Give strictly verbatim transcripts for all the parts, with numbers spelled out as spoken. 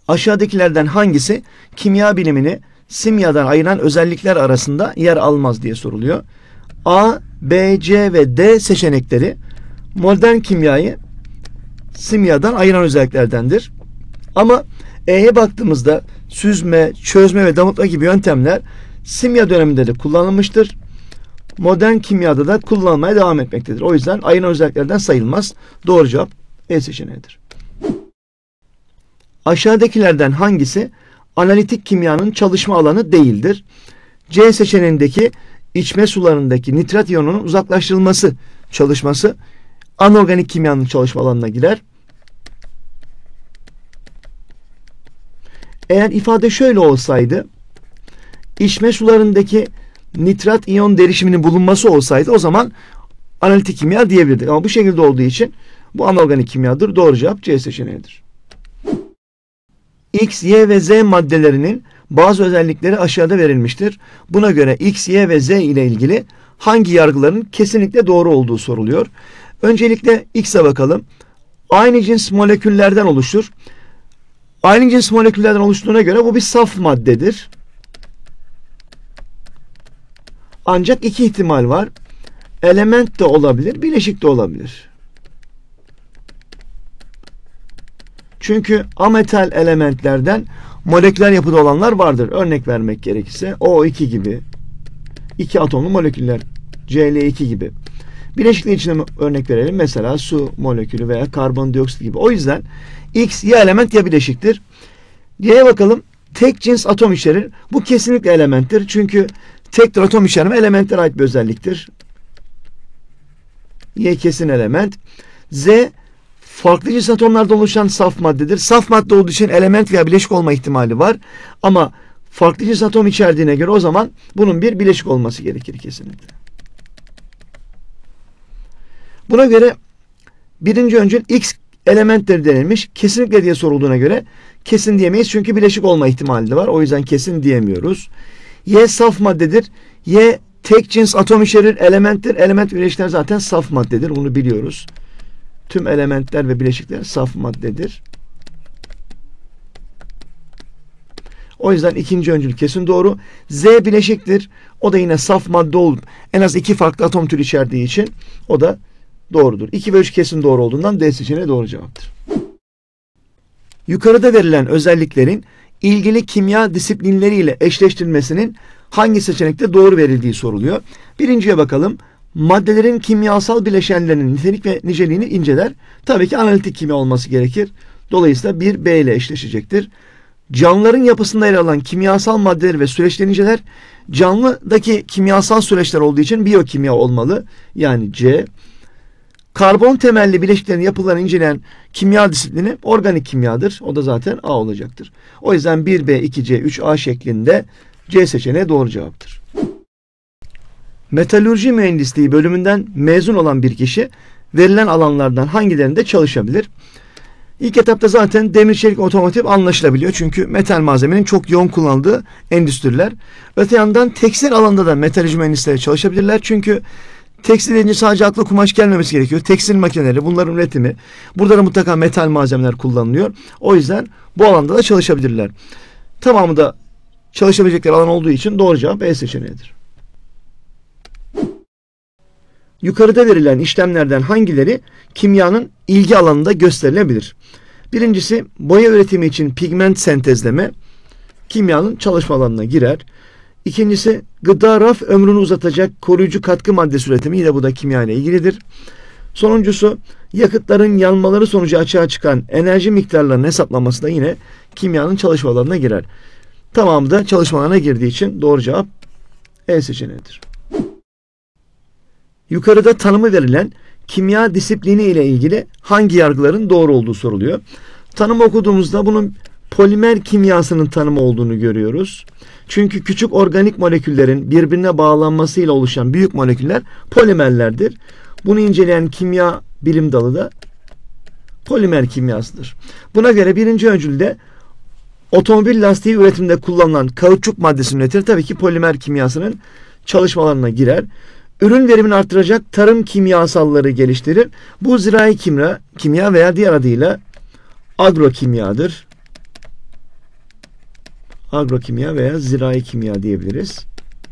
Aşağıdakilerden hangisi kimya bilimini simyadan ayıran özellikler arasında yer almaz diye soruluyor. A, B, C ve D seçenekleri modern kimyayı simyadan ayıran özelliklerdendir. Ama E'ye baktığımızda süzme, çözme ve damıtma gibi yöntemler simya döneminde de kullanılmıştır. Modern kimyada da kullanılmaya devam etmektedir. O yüzden ayıran özelliklerden sayılmaz. Doğru cevap E seçeneğidir. Aşağıdakilerden hangisi analitik kimyanın çalışma alanı değildir? C seçeneğindeki içme sularındaki nitrat iyonunun uzaklaştırılması çalışması anorganik kimyanın çalışma alanına girer. Eğer ifade şöyle olsaydı, içme sularındaki nitrat iyon derişiminin bulunması olsaydı o zaman analitik kimya diyebilirdik. Ama bu şekilde olduğu için bu anorganik kimyadır. Doğru cevap C seçeneğidir. X, Y ve Z maddelerinin bazı özellikleri aşağıda verilmiştir. Buna göre X, Y ve Z ile ilgili hangi yargıların kesinlikle doğru olduğu soruluyor. Öncelikle X'e bakalım. Aynı cins moleküllerden oluşur. Aynı cins moleküllerden oluştuğuna göre bu bir saf maddedir. Ancak iki ihtimal var. Element de olabilir, bileşik de olabilir. Çünkü ametal elementlerden moleküler yapıda olanlar vardır. Örnek vermek gerekirse O iki gibi, iki atomlu moleküller, C L iki gibi. Bileşikler için örnek verelim. Mesela su molekülü veya karbondioksit gibi. O yüzden X ya element ya bileşiktir. Y'ye bakalım. Tek cins atom içerir. Bu kesinlikle elementtir. Çünkü tek atom içerme elementlere ait bir özelliktir. Y kesin element. Z farklı cins atomlardan oluşan saf maddedir. Saf madde olduğu için element veya bileşik olma ihtimali var. Ama farklı cins atom içerdiğine göre o zaman bunun bir bileşik olması gerekir kesinlikle. Buna göre birinci öncül X elementleri denilmiş. Kesinlikle diye sorulduğuna göre kesin diyemeyiz. Çünkü bileşik olma ihtimali de var. O yüzden kesin diyemiyoruz. Y saf maddedir. Y tek cins atom içerir. Elementtir. Element ve bileşikler zaten saf maddedir. Bunu biliyoruz. Tüm elementler ve bileşikler saf maddedir. O yüzden ikinci öncül kesin doğru. Z bileşiktir. O da yine saf madde olup en az iki farklı atom türü içerdiği için o da doğrudur. iki ve üç kesin doğru olduğundan D seçeneği doğru cevaptır. Yukarıda verilen özelliklerin ilgili kimya disiplinleriyle eşleştirilmesinin hangi seçenekte doğru verildiği soruluyor. Birinciye bakalım. Maddelerin kimyasal bileşenlerinin nitelik ve niceliğini inceler. Tabii ki analitik kimya olması gerekir. Dolayısıyla bir B ile eşleşecektir. Canlıların yapısında yer alan kimyasal maddeler ve süreçleri inceler. Canlıdaki kimyasal süreçler olduğu için biyokimya olmalı. Yani C. Karbon temelli bileşiklerin yapılarını inceleyen kimya disiplini organik kimyadır. O da zaten A olacaktır. O yüzden bir B, iki C, üç A şeklinde C seçeneği doğru cevaptır. Metalürji mühendisliği bölümünden mezun olan bir kişi verilen alanlardan hangilerinde çalışabilir? İlk etapta zaten demir, çelik, otomotiv anlaşılabiliyor. Çünkü metal malzemenin çok yoğun kullanıldığı endüstriler. Öte yandan tekstil alanında da metalürji mühendisleri çalışabilirler. Çünkü tekstil deyince sadece akla kumaş gelmemesi gerekiyor. Tekstil makineleri, bunların üretimi. Burada da mutlaka metal malzemeler kullanılıyor. O yüzden bu alanda da çalışabilirler. Tamamı da çalışabilecekleri alan olduğu için doğru cevap E seçeneğidir. Yukarıda verilen işlemlerden hangileri kimyanın ilgi alanında gösterilebilir? Birincisi boya üretimi için pigment sentezleme kimyanın çalışma alanına girer. İkincisi gıda raf ömrünü uzatacak koruyucu katkı maddesi üretimi, yine bu da kimya ile ilgilidir. Sonuncusu yakıtların yanmaları sonucu açığa çıkan enerji miktarlarının hesaplaması da yine kimyanın çalışma alanına girer. Tamamı da çalışma alanına girdiği için doğru cevap E seçeneğidir. Yukarıda tanımı verilen kimya disiplini ile ilgili hangi yargıların doğru olduğu soruluyor. Tanımı okuduğumuzda bunun polimer kimyasının tanımı olduğunu görüyoruz. Çünkü küçük organik moleküllerin birbirine bağlanmasıyla oluşan büyük moleküller polimerlerdir. Bunu inceleyen kimya bilim dalı da polimer kimyasıdır. Buna göre birinci öncülde otomobil lastiği üretiminde kullanılan kauçuk maddesinin üretimi tabii ki polimer kimyasının çalışmalarına girer. Ürün verimini artıracak tarım kimyasalları geliştirir. Bu zirai kimya, kimya veya diğer adıyla agrokimyadır. Agrokimya veya zirai kimya diyebiliriz.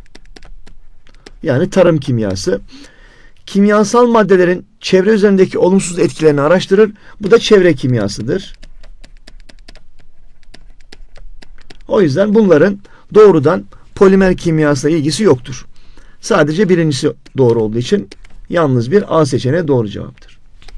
Yani tarım kimyası. Kimyasal maddelerin çevre üzerindeki olumsuz etkilerini araştırır. Bu da çevre kimyasıdır. O yüzden bunların doğrudan polimer kimyasıyla ilgisi yoktur. Sadece birincisi doğru olduğu için yalnız bir A seçeneği doğru cevaptır.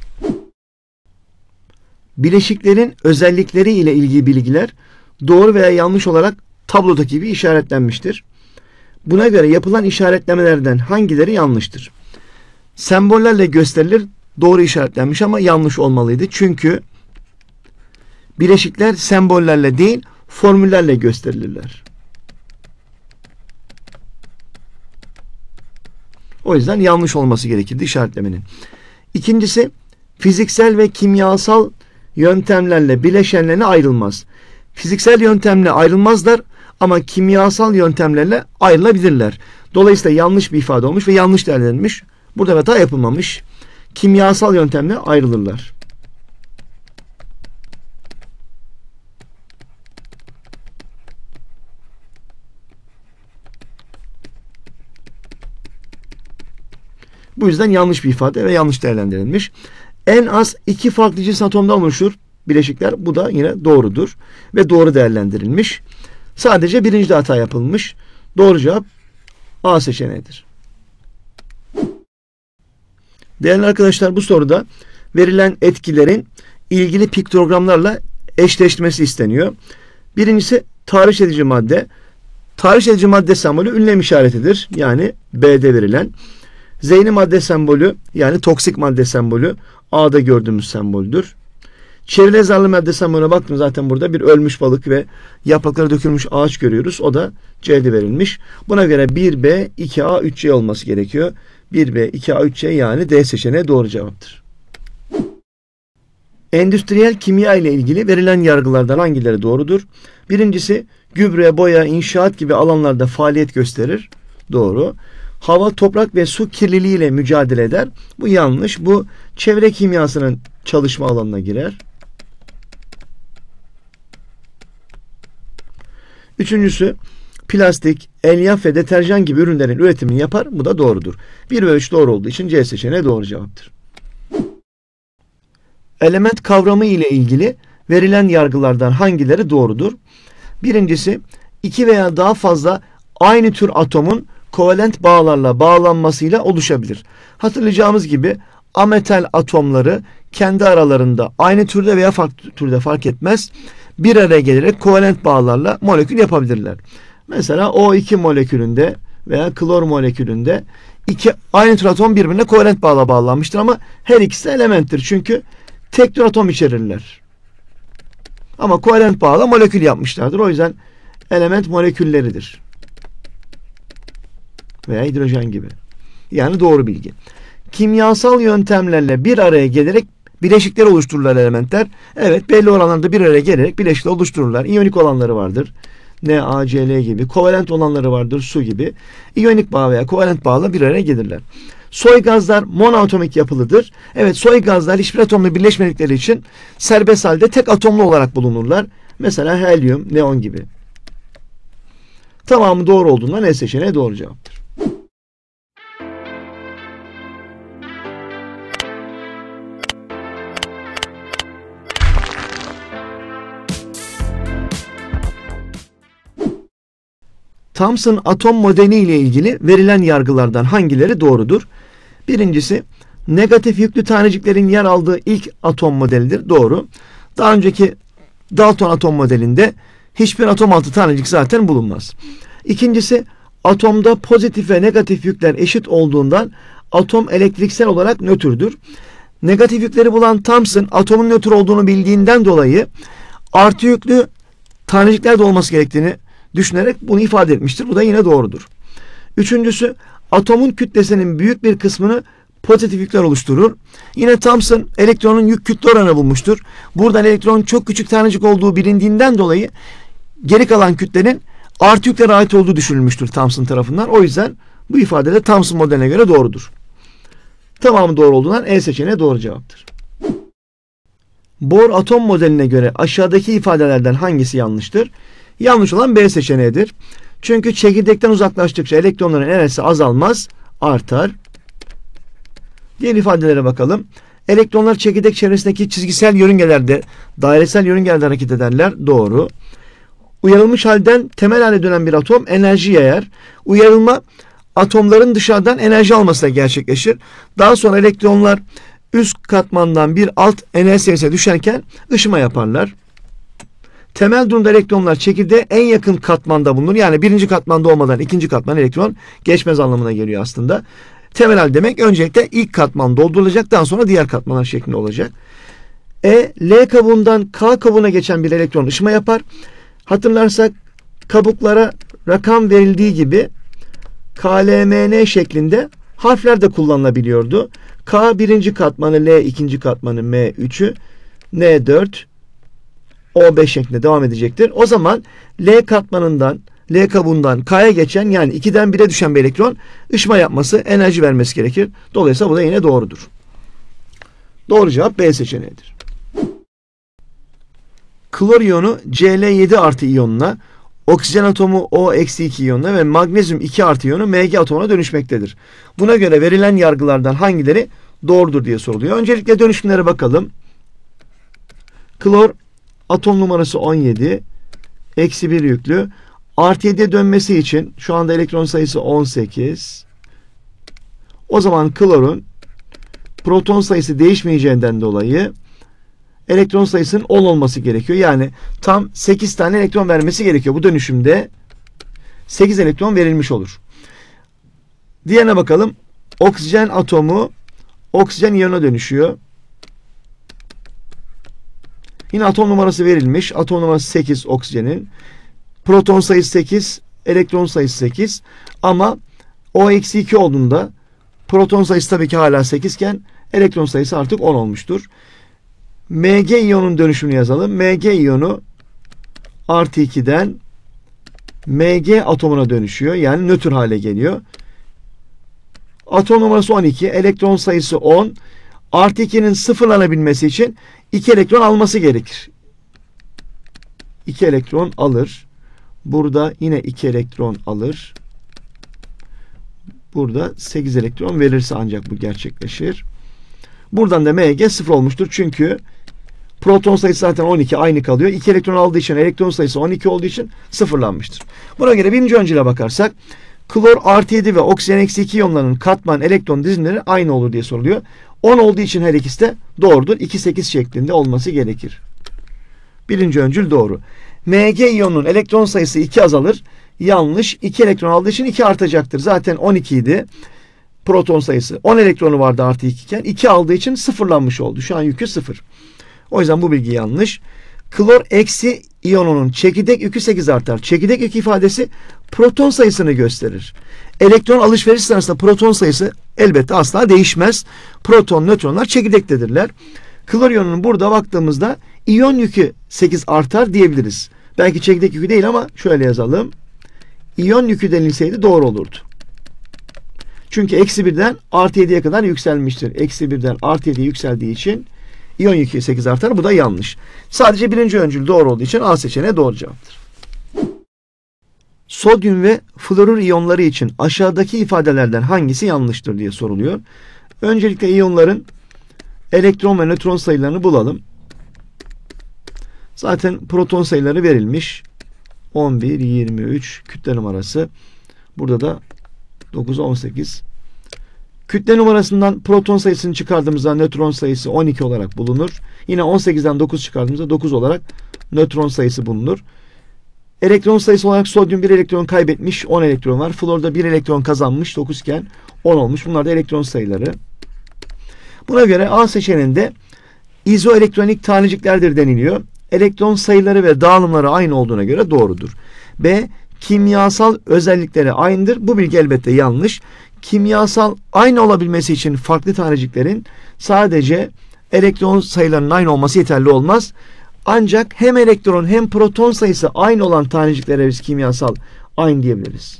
Bileşiklerin özellikleri ile ilgili bilgiler doğru veya yanlış olarak tablodaki gibi işaretlenmiştir. Buna göre yapılan işaretlemelerden hangileri yanlıştır? Sembollerle gösterilir, doğru işaretlenmiş ama yanlış olmalıydı. Çünkü bileşikler sembollerle değil, formüllerle gösterilirler. O yüzden yanlış olması gerekirdi işaretlemenin. İkincisi, fiziksel ve kimyasal yöntemlerle bileşenlerine ayrılmaz. Fiziksel yöntemle ayrılmazlar ama kimyasal yöntemlerle ayrılabilirler. Dolayısıyla yanlış bir ifade olmuş ve yanlış değerlendirilmiş. Burada hata yapılmamış. Kimyasal yöntemle ayrılırlar. Bu yüzden yanlış bir ifade ve yanlış değerlendirilmiş. En az iki farklı cins atomdan oluşur bileşikler. Bu da yine doğrudur ve doğru değerlendirilmiş. Sadece birinci de hata yapılmış. Doğru cevap A seçeneğidir. Değerli arkadaşlar, bu soruda verilen etkilerin ilgili piktogramlarla eşleştirmesi isteniyor. Birincisi tahriş edici madde. Tahriş edici madde sembolü ünlem işaretidir. Yani B'de verilen. Zehirli madde sembolü yani toksik madde sembolü A'da gördüğümüz semboldür. Çevre zararlı madde sembolüne baktım, zaten burada bir ölmüş balık ve yaprakları dökülmüş ağaç görüyoruz. O da C'de verilmiş. Buna göre bir B, iki A, üç C olması gerekiyor. bir B, iki A, üç C yani D seçeneği doğru cevaptır. Endüstriyel kimya ile ilgili verilen yargılardan hangileri doğrudur? Birincisi, gübre, boya, inşaat gibi alanlarda faaliyet gösterir. Doğru. Hava, toprak ve su kirliliği ile mücadele eder. Bu yanlış. Bu çevre kimyasının çalışma alanına girer. Üçüncüsü, plastik, elyaf ve deterjan gibi ürünlerin üretimini yapar. Bu da doğrudur. bir ve üç doğru olduğu için C seçeneği doğru cevaptır. Element kavramı ile ilgili verilen yargılardan hangileri doğrudur? Birincisi, iki veya daha fazla aynı tür atomun kovalent bağlarla bağlanmasıyla oluşabilir. Hatırlayacağımız gibi ametal atomları kendi aralarında aynı türde veya farklı türde fark etmez, bir araya gelerek kovalent bağlarla molekül yapabilirler. Mesela O iki molekülünde veya klor molekülünde iki aynı tür atom birbirine kovalent bağla bağlanmıştır ama her ikisi de elementtir. Çünkü tek tür atom içerirler. Ama kovalent bağla molekül yapmışlardır. O yüzden element molekülleridir. Veya hidrojen gibi. Yani doğru bilgi. Kimyasal yöntemlerle bir araya gelerek bileşikler oluştururlar elementler. Evet, belli oranlarda bir araya gelerek bileşikler oluştururlar. İyonik olanları vardır. NaCl gibi. Kovalent olanları vardır. Su gibi. İyonik bağ veya kovalent bağla bir araya gelirler. Soy gazlar monoatomik yapılıdır. Evet, soy gazlar hiçbir atomla birleşmedikleri için serbest halde tek atomlu olarak bulunurlar. Mesela helyum, neon gibi. Tamamı doğru olduğundan E seçeneği doğru cevaptır. Thomson atom modeli ile ilgili verilen yargılardan hangileri doğrudur? Birincisi, negatif yüklü taneciklerin yer aldığı ilk atom modelidir. Doğru. Daha önceki Dalton atom modelinde hiçbir atom altı tanecik zaten bulunmaz. İkincisi, atomda pozitif ve negatif yükler eşit olduğundan atom elektriksel olarak nötrdür. Negatif yükleri bulan Thomson atomun nötr olduğunu bildiğinden dolayı artı yüklü tanecikler de olması gerektiğini düşünerek bunu ifade etmiştir. Bu da yine doğrudur. Üçüncüsü, atomun kütlesinin büyük bir kısmını pozitif yükler oluşturur. Yine Thomson elektronun yük kütle oranı bulmuştur. Buradan elektronun çok küçük tanecik olduğu bilindiğinden dolayı geri kalan kütlenin artı yüklere ait olduğu düşünülmüştür Thomson tarafından. O yüzden bu ifade de Thomson modeline göre doğrudur. Tamamı doğru olduğundan E seçeneği doğru cevaptır. Bohr atom modeline göre aşağıdaki ifadelerden hangisi yanlıştır? Yanlış olan B seçeneğidir. Çünkü çekirdekten uzaklaştıkça elektronların enerjisi azalmaz, artar. Diğer ifadelere bakalım. Elektronlar çekirdek çevresindeki çizgisel yörüngelerde, dairesel yörüngelerde hareket ederler. Doğru. Uyarılmış halden temel hale dönen bir atom enerji yayar. Uyarılma atomların dışarıdan enerji almasıyla gerçekleşir. Daha sonra elektronlar üst katmandan bir alt enerji seviyesine düşerken ışıma yaparlar. Temel durumda elektronlar çekirdeğe en yakın katmanda bulunur. Yani birinci katmanda olmadan ikinci katman elektron geçmez anlamına geliyor aslında. Temel hal demek öncelikle ilk katman doldurulacak, daha sonra diğer katmanlar şeklinde olacak. E, L kabuğundan K kabuğuna geçen bir elektron ışıma yapar. Hatırlarsak kabuklara rakam verildiği gibi K L M N şeklinde harfler de kullanılabiliyordu. K birinci katmanı, L ikinci katmanı, M üçü, N dört, O beş şeklinde devam edecektir. O zaman L katmanından, L kabuğundan K'ya geçen, yani ikiden bire düşen bir elektron ışıma yapması, enerji vermesi gerekir. Dolayısıyla bu da yine doğrudur. Doğru cevap B seçeneğidir. Klor iyonu C L yedi artı iyonuna, oksijen atomu O eksi iki iyonuna ve magnezyum iki artı iyonu M G atomuna dönüşmektedir. Buna göre verilen yargılardan hangileri doğrudur diye soruluyor. Öncelikle dönüşümlere bakalım. Klor atom numarası on yedi, eksi bir yüklü. Artı yediye dönmesi için şu anda elektron sayısı on sekiz. O zaman klorun proton sayısı değişmeyeceğinden dolayı elektron sayısının on olması gerekiyor. Yani tam sekiz tane elektron vermesi gerekiyor. Bu dönüşümde sekiz elektron verilmiş olur. Diğerine bakalım. Oksijen atomu oksijen iyonuna dönüşüyor. Yine atom numarası verilmiş. Atom numarası sekiz oksijenin. Proton sayısı sekiz, elektron sayısı sekiz. Ama O eksi iki olduğunda proton sayısı tabii ki hala sekiz iken elektron sayısı artık on olmuştur. M G iyonun dönüşümünü yazalım. M G iyonu artı ikiden M G atomuna dönüşüyor. Yani nötr hale geliyor. Atom numarası on iki, elektron sayısı on. Artı ikinin sıfırlanabilmesi için iki elektron alması gerekir. iki elektron alır. Burada yine iki elektron alır. Burada sekiz elektron verirse ancak bu gerçekleşir. Buradan da M G sıfır olmuştur. Çünkü proton sayısı zaten on iki, aynı kalıyor. iki elektron aldığı için elektron sayısı on iki olduğu için sıfırlanmıştır. Buna göre birinci öncüle bakarsak klor artı yedi ve oksijen eksi iki iyonlarının katman elektron dizimleri aynı olur diye soruluyor. on olduğu için her ikisi de doğrudur. iki sekiz şeklinde olması gerekir. Birinci öncül doğru. M G iyonunun elektron sayısı iki azalır. Yanlış. iki elektron aldığı için iki artacaktır. Zaten on iki idi. Proton sayısı. on elektronu vardı artı iki iken. iki aldığı için sıfırlanmış oldu. Şu an yükü sıfır. O yüzden bu bilgi yanlış. Klor eksi iyonunun çekirdek yükü sekiz artar. Çekirdek yükü ifadesi proton sayısını gösterir. Elektron alışveriş sırasında proton sayısı elbette asla değişmez. Proton, nötronlar çekirdektedirler. Klor iyonunun burada baktığımızda iyon yükü sekiz artar diyebiliriz. Belki çekirdek yükü değil ama şöyle yazalım. İyon yükü denilseydi doğru olurdu. Çünkü eksi birden artı yediye kadar yükselmiştir. Eksi birden artı yediye yükseldiği için iyon yükü sekiz artar. Bu da yanlış. Sadece birinci öncül doğru olduğu için A seçeneği doğru cevaptır. Sodyum ve florür iyonları için aşağıdaki ifadelerden hangisi yanlıştır diye soruluyor. Öncelikle iyonların elektron ve nötron sayılarını bulalım. Zaten proton sayıları verilmiş. on bir, yirmi üç kütle numarası. Burada da dokuz, on sekiz. Kütle numarasından proton sayısını çıkardığımızda nötron sayısı on iki olarak bulunur. Yine on sekizden dokuz çıkardığımızda dokuz olarak nötron sayısı bulunur. Elektron sayısı olarak sodyum bir elektron kaybetmiş, on elektron var. Florda bir elektron kazanmış, dokuz iken on olmuş. Bunlar da elektron sayıları. Buna göre A seçeneğinde izoelektronik taneciklerdir deniliyor. Elektron sayıları ve dağılımları aynı olduğuna göre doğrudur. B. Kimyasal özellikleri aynıdır. Bu bilgi elbette yanlış. Kimyasal aynı olabilmesi için farklı taneciklerin sadece elektron sayılarının aynı olması yeterli olmaz. Ancak hem elektron hem proton sayısı aynı olan taneciklere biz kimyasal aynı diyebiliriz.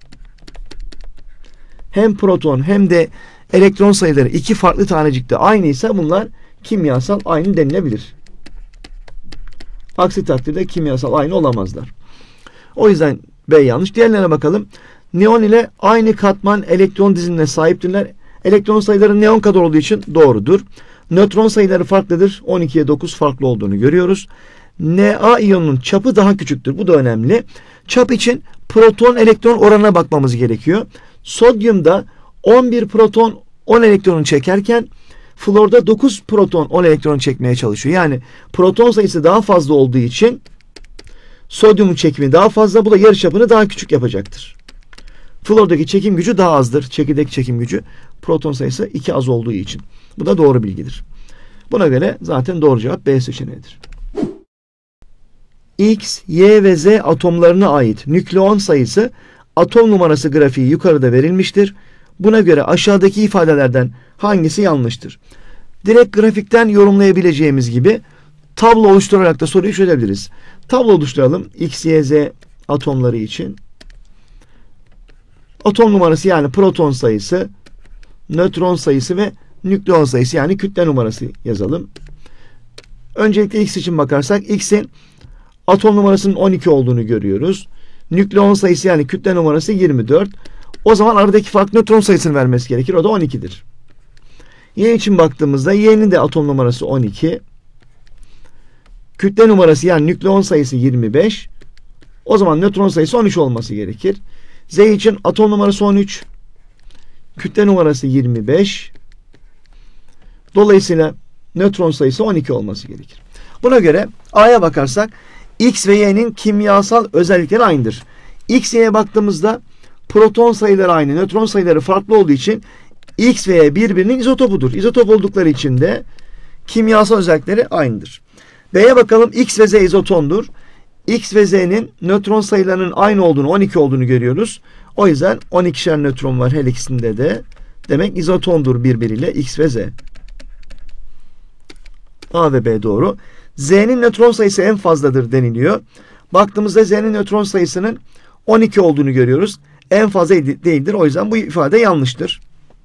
Hem proton hem de elektron sayıları iki farklı tanecikte aynıysa bunlar kimyasal aynı denilebilir. Aksi takdirde kimyasal aynı olamazlar. O yüzden B yanlış. Diğerlerine bakalım. Neon ile aynı katman elektron dizilimine sahiptirler. Elektron sayıları neon kadar olduğu için doğrudur. Nötron sayıları farklıdır. on ikiye dokuz farklı olduğunu görüyoruz. Na iyonunun çapı daha küçüktür. Bu da önemli. Çap için proton elektron oranına bakmamız gerekiyor. Sodyumda on bir proton on elektronu çekerken florda dokuz proton on elektronu çekmeye çalışıyor. Yani proton sayısı daha fazla olduğu için sodyumun çekimi daha fazla. Bu da yarıçapını daha küçük yapacaktır. Flordaki çekim gücü daha azdır. Çekirdek çekim gücü. Proton sayısı iki az olduğu için. Bu da doğru bilgidir. Buna göre zaten doğru cevap B seçeneğidir. X, Y ve Z atomlarına ait nükleon sayısı atom numarası grafiği yukarıda verilmiştir. Buna göre aşağıdaki ifadelerden hangisi yanlıştır? Direkt grafikten yorumlayabileceğimiz gibi tablo oluşturarak da soruyu çözebiliriz. Tablo oluşturalım. X, Y, Z atomları için. Atom numarası yani proton sayısı, nötron sayısı ve nükleon sayısı yani kütle numarası yazalım. Öncelikle X için bakarsak X'in atom numarasının on iki olduğunu görüyoruz. Nükleon sayısı yani kütle numarası yirmi dört. O zaman aradaki fark nötron sayısını vermesi gerekir. O da on ikidir. Y için baktığımızda Y'nin de atom numarası on iki. Kütle numarası yani nükleon sayısı yirmi beş. O zaman nötron sayısı on üç olması gerekir. Z için atom numarası on üç. Kütle numarası yirmi beş. Dolayısıyla nötron sayısı on iki olması gerekir. Buna göre A'ya bakarsak X ve Y'nin kimyasal özellikleri aynıdır. X, Y'ye baktığımızda proton sayıları aynı, nötron sayıları farklı olduğu için X ve Y birbirinin izotopudur. İzotop oldukları için de kimyasal özellikleri aynıdır. B'ye bakalım. X ve Z izotondur. X ve Z'nin nötron sayılarının aynı olduğunu, on iki olduğunu görüyoruz. O yüzden on ikişer nötron var her ikisinde de. Demek izotondur birbiriyle X ve Z. A ve B doğru. Z'nin nötron sayısı en fazladır deniliyor. Baktığımızda Z'nin nötron sayısının on iki olduğunu görüyoruz. En fazla değildir. O yüzden bu ifade yanlıştır.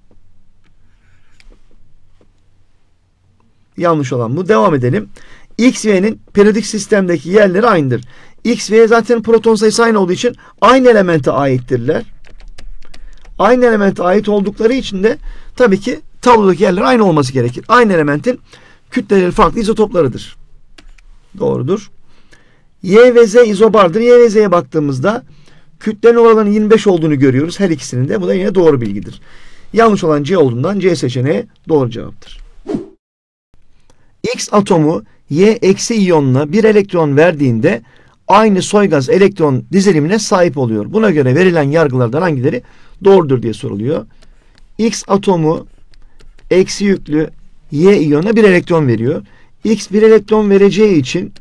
Yanlış olan bu. Devam edelim. X ve Y'nin periyodik sistemdeki yerleri aynıdır. X ve Y zaten proton sayısı aynı olduğu için aynı elemente aittirler. Aynı elemente ait oldukları için de tabii ki tablodaki yerler aynı olması gerekir. Aynı elementin kütleleri farklı izotoplarıdır. Doğrudur. Y ve Z izobardır. Y ve Z'ye baktığımızda kütle numaralarının yirmi beş olduğunu görüyoruz. Her ikisinin de. Bu da yine doğru bilgidir. Yanlış olan C olduğundan C seçeneği doğru cevaptır. X atomu Y eksi iyonuna bir elektron verdiğinde aynı soygaz elektron dizilimine sahip oluyor. Buna göre verilen yargılardan hangileri doğrudur diye soruluyor. X atomu eksi yüklü Y iyonuna bir elektron veriyor. X bir elektron vereceği için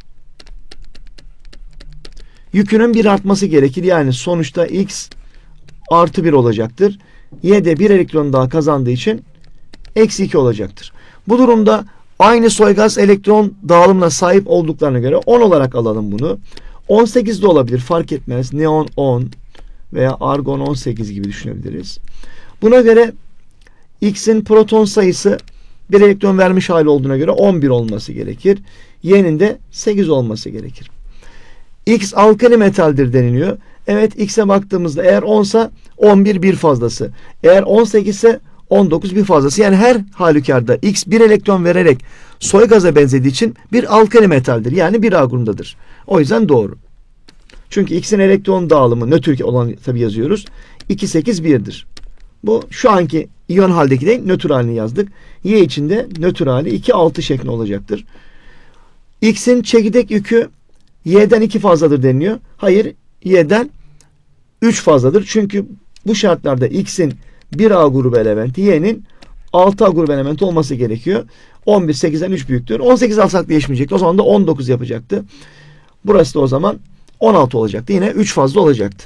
yükünün bir artması gerekir. Yani sonuçta X artı bir olacaktır. Y de bir elektron daha kazandığı için eksi iki olacaktır. Bu durumda aynı soygaz elektron dağılımına sahip olduklarına göre on olarak alalım bunu. on sekiz de olabilir, fark etmez. Neon on veya argon on sekiz gibi düşünebiliriz. Buna göre X'in proton sayısı bir elektron vermiş hali olduğuna göre on bir olması gerekir. Y'nin de sekiz olması gerekir. X alkali metaldir deniliyor. Evet, X'e baktığımızda eğer on ise on bir bir fazlası. Eğer on sekiz ise on dokuz bir fazlası. Yani her halükarda X bir elektron vererek soy gaza benzediği için bir alkali metaldir. Yani bir A grubundadır. O yüzden doğru. Çünkü X'in elektron dağılımı nötr olan tabi yazıyoruz. iki sekiz bir'dir. Bu şu anki iyon haldeki de nötr halini yazdık. Y için de nötr hali iki altı şeklinde olacaktır. X'in çekirdek yükü Y'den iki fazladır deniliyor. Hayır, Y'den üç fazladır. Çünkü bu şartlarda X'in bir A grubu elementi, Y'nin altı A grubu elementi olması gerekiyor. on bir sekizden üç büyüktür. on sekiz alsak değişmeyecekti. O zaman da on dokuz yapacaktı. Burası da o zaman on altı olacaktı. Yine üç fazla olacaktı.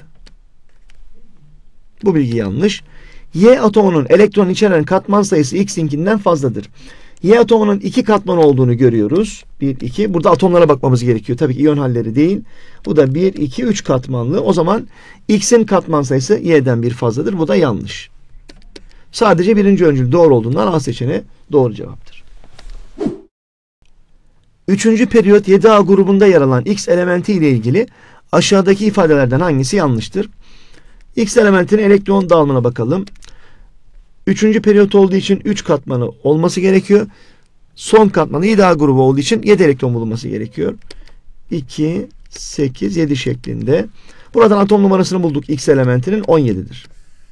Bu bilgi yanlış. Y atomunun elektron içeren katman sayısı X'inkinden fazladır. Y atomunun iki katman olduğunu görüyoruz. bir, iki. Burada atomlara bakmamız gerekiyor. Tabii ki iyon halleri değil. Bu da bir, iki, üç katmanlı. O zaman X'in katman sayısı Y'den bir fazladır. Bu da yanlış. Sadece birinci öncül doğru olduğundan A seçeneği doğru cevaptır. Üçüncü periyot yedi A grubunda yer alan X elementi ile ilgili aşağıdaki ifadelerden hangisi yanlıştır? X elementinin elektron dağılımına bakalım. Üçüncü periyot olduğu için üç katmanı olması gerekiyor. Son katmanı yedi A grubu olduğu için yedi elektron bulunması gerekiyor. iki, sekiz, yedi şeklinde. Buradan atom numarasını bulduk. X elementinin on yedidir.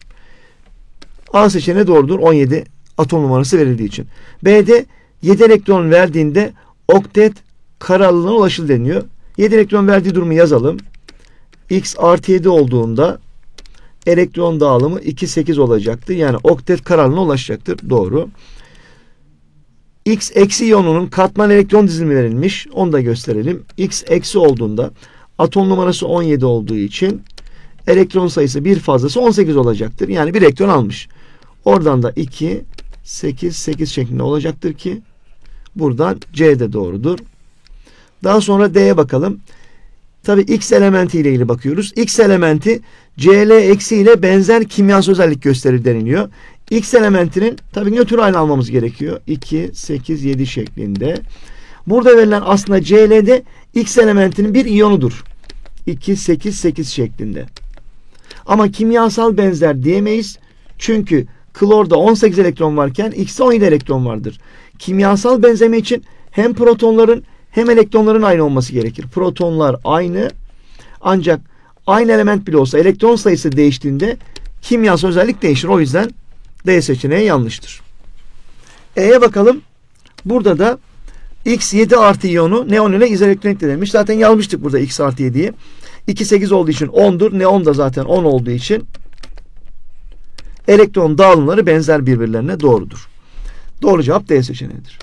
A seçeneği doğrudur. on yedi atom numarası verildiği için. B'de yedi elektron verdiğinde oktet kararlılığına ulaşıldı deniyor. yedi elektron verdiği durumu yazalım. X artı yedi olduğunda elektron dağılımı iki, sekiz olacaktır. Yani oktet kararlılığına ulaşacaktır. Doğru. X eksi iyonunun katman elektron dizilimi verilmiş. Onu da gösterelim. X eksi olduğunda atom numarası on yedi olduğu için elektron sayısı bir fazlası on sekiz olacaktır. Yani bir elektron almış. Oradan da iki, sekiz, sekiz şeklinde olacaktır ki buradan C de doğrudur. Daha sonra D'ye bakalım. Tabi X elementi ile ilgili bakıyoruz. X elementi Cl eksi ile benzer kimyasal özellik gösterir deniliyor. X elementinin tabi nötr halini almamız gerekiyor. iki, sekiz, yedi şeklinde. Burada verilen aslında Cl'de X elementinin bir iyonudur. iki, sekiz, sekiz şeklinde. Ama kimyasal benzer diyemeyiz. Çünkü klorda on sekiz elektron varken X'te on yedi elektron vardır. Kimyasal benzeme için hem protonların hem elektronların aynı olması gerekir. Protonlar aynı, ancak aynı element bile olsa elektron sayısı değiştiğinde kimyasal özellik değişir. O yüzden D seçeneği yanlıştır. E'ye bakalım. Burada da X yedi artı iyonu neon ile izoelektronikle demiş. Zaten yazmıştık burada X artı yediyi. iki, sekiz olduğu için on'dur. Neon da zaten on olduğu için elektron dağılımları benzer birbirlerine, doğrudur. Doğru cevap D seçeneğidir.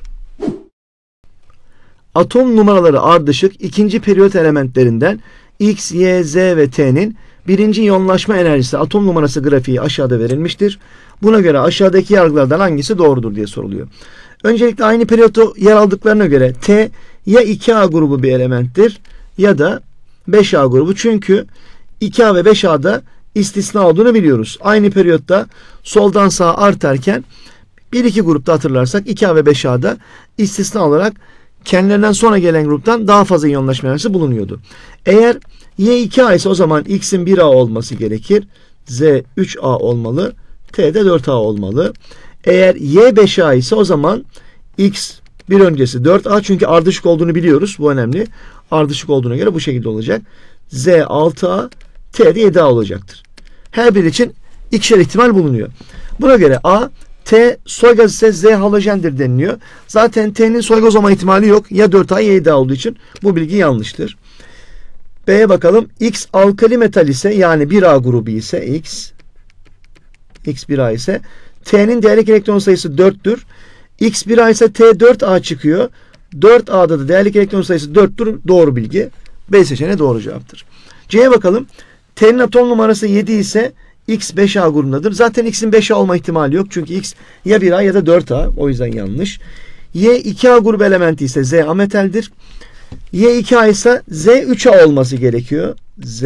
Atom numaraları ardışık ikinci periyot elementlerinden X, Y, Z ve T'nin birinci iyonlaşma enerjisi atom numarası grafiği aşağıda verilmiştir. Buna göre aşağıdaki yargılardan hangisi doğrudur diye soruluyor. Öncelikle aynı periyotta yer aldıklarına göre T ya iki A grubu bir elementtir ya da beş A grubu. Çünkü iki A ve beş A'da istisna olduğunu biliyoruz. Aynı periyotta soldan sağa artarken bir iki grupta hatırlarsak iki A ve beş A'da istisna olarak kendilerinden sonra gelen gruptan daha fazla iyonlaşma enerjisi bulunuyordu. Eğer Y iki A ise o zaman X'in bir A olması gerekir. Z üç A olmalı. T de dört A olmalı. Eğer Y beş A ise o zaman X bir öncesi dört A, çünkü ardışık olduğunu biliyoruz. Bu önemli. Ardışık olduğuna göre bu şekilde olacak. Z altı A, T de yedi A olacaktır. Her biri için ikişer ihtimal bulunuyor. Buna göre A, T soy gaz ise Z halojendir deniliyor. Zaten T'nin soy gaz olma ihtimali yok. Ya dört A ya yedi A olduğu için bu bilgi yanlıştır. B'ye bakalım. X alkali metal ise, yani bir A grubu ise X X bir A ise T'nin değerlik elektron sayısı dörttür. X bir A ise T dört A çıkıyor. dört A'da da değerlik elektron sayısı dörttür. Doğru bilgi. B seçeneği doğru cevaptır. C'ye bakalım. T'nin atom numarası yedi ise X beş A grubundadır. Zaten X'in beş A olma ihtimali yok. Çünkü X ya bir A ya da dört A. O yüzden yanlış. Y iki A grubu elementi ise Z ametaldir. Y iki A ise Z üç A olması gerekiyor. Z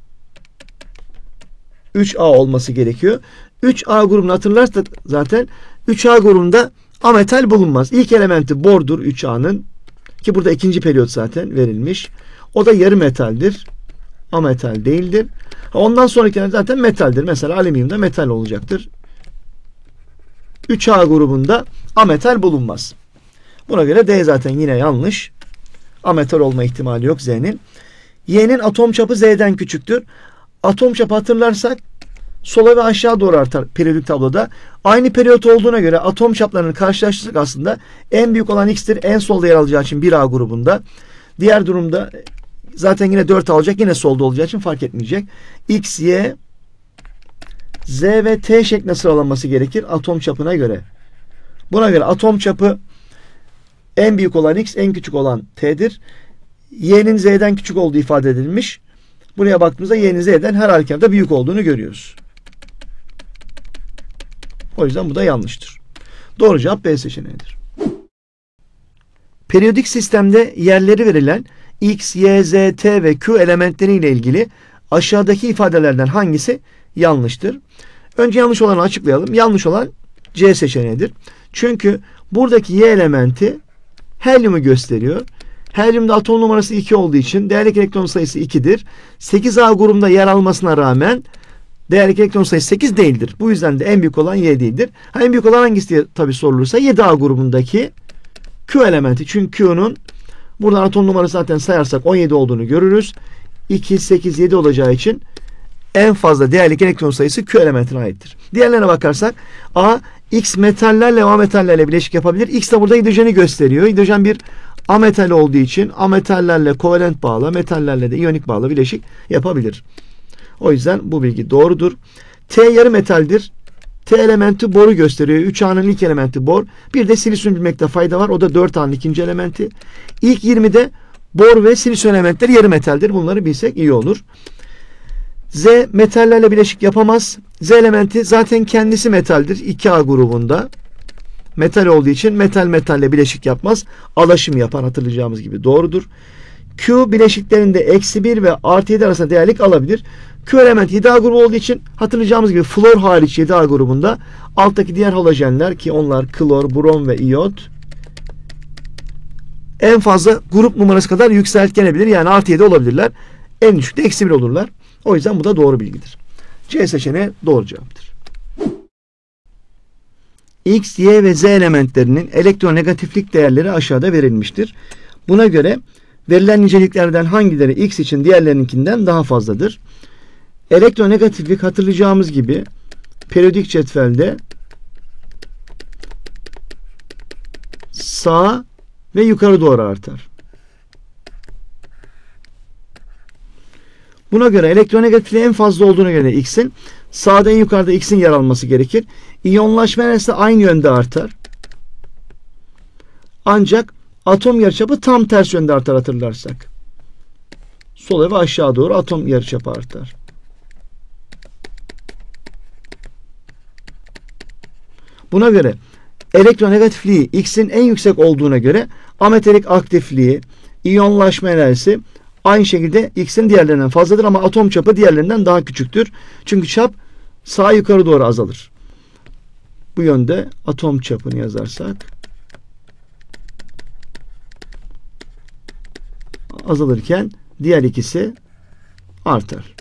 üç A olması gerekiyor. üç A grubunu hatırlarsak zaten üç A grubunda ametal bulunmaz. İlk elementi bordur üç A'nın. Ki burada ikinci periyot zaten verilmiş. O da yarı metaldir. Ametal değildir. Ondan sonrakiler zaten metaldir. Mesela alüminyum da metal olacaktır. üç A grubunda ametal bulunmaz. Buna göre D zaten yine yanlış. Ametal olma ihtimali yok Z'nin. Y'nin atom çapı Z'den küçüktür. Atom çapı hatırlarsak sola ve aşağı doğru artar periyodik tabloda. Aynı periyot olduğuna göre atom çaplarını karşılaştırdık aslında. En büyük olan X'tir. En solda yer alacağı için bir A grubunda. Diğer durumda zaten yine dört A olacak. Yine solda olacağı için fark etmeyecek. X, Y, Z ve T şeklinde sıralanması gerekir atom çapına göre. Buna göre atom çapı en büyük olan X, en küçük olan T'dir. Y'nin Z'den küçük olduğu ifade edilmiş. Buraya baktığımızda Y'nin Z'den her halükarda büyük olduğunu görüyoruz. O yüzden bu da yanlıştır. Doğru cevap B seçeneğidir. Periyodik sistemde yerleri verilen X, Y, Z, T ve Q elementleri ile ilgili aşağıdaki ifadelerden hangisi yanlıştır? Önce yanlış olanı açıklayalım. Yanlış olan C seçeneğidir. Çünkü buradaki Y elementi helyumu gösteriyor. Helyumda atom numarası iki olduğu için değerlik elektron sayısı ikidir. sekiz A grubunda yer almasına rağmen değerlik elektron sayısı sekiz değildir. Bu yüzden de en büyük olan yedidir. Ha, en büyük olan hangisi diye tabi sorulursa yedi A grubundaki Q elementi. Çünkü Q'nun buradan atom numarası zaten sayarsak on yedi olduğunu görürüz. iki, sekiz, yedi olacağı için en fazla değerlik elektron sayısı Q elementine aittir. Diğerlerine bakarsak A, X metallerle A metallerle bileşik yapabilir. X de burada hidrojeni gösteriyor. Hidrojen bir ametal olduğu için ametallerle kovalent bağla, metallerle de iyonik bağla bileşik yapabilir. O yüzden bu bilgi doğrudur. T yarı metaldir. T elementi boru gösteriyor. üç A'nın ilk elementi bor. Bir de silisyum bilmekte fayda var. O da dört A'nın ikinci elementi. İlk yirmide bor ve silisyum elementleri yarı metaldir. Bunları bilsek iyi olur. Z metallerle bileşik yapamaz. Z elementi zaten kendisi metaldir. iki A grubunda. Metal olduğu için metal metalle bileşik yapmaz. Alaşım yapar, hatırlayacağımız gibi doğrudur. Q bileşiklerinde eksi bir ve artı yedi arasında değerlik alabilir. Q element yedi A grubu olduğu için hatırlayacağımız gibi flor hariç yedi A grubunda alttaki diğer halojenler ki onlar klor, brom ve iyot en fazla grup numarası kadar yükseltgenebilir. Yani artı yedi olabilirler. En düşükte eksi bir olurlar. O yüzden bu da doğru bilgidir. C seçeneği doğru cevaptır. X, Y ve Z elementlerinin elektronegatiflik değerleri aşağıda verilmiştir. Buna göre verilen niceliklerden hangileri X için diğerlerininkinden daha fazladır? Elektronegatiflik hatırlayacağımız gibi periyodik cetvelde sağa ve yukarı doğru artar. Buna göre elektronegatifliği en fazla olduğuna göre X'in sağda en yukarıda X'in yer alması gerekir. İyonlaşma enerjisi aynı yönde artar. Ancak atom yarıçapı tam ters yönde artar hatırlarsak. Sola ve aşağı doğru atom yarıçapı artar. Buna göre elektronegatifliği X'in en yüksek olduğuna göre ametalik aktifliği, iyonlaşma enerjisi aynı şekilde X'in diğerlerinden fazladır ama atom çapı diğerlerinden daha küçüktür. Çünkü çap sağa yukarı doğru azalır. Bu yönde atom çapını yazarsak azalırken diğer ikisi artar.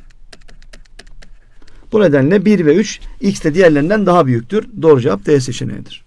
Bu nedenle bir ve üç X de diğerlerinden daha büyüktür. Doğru cevap D seçeneğidir.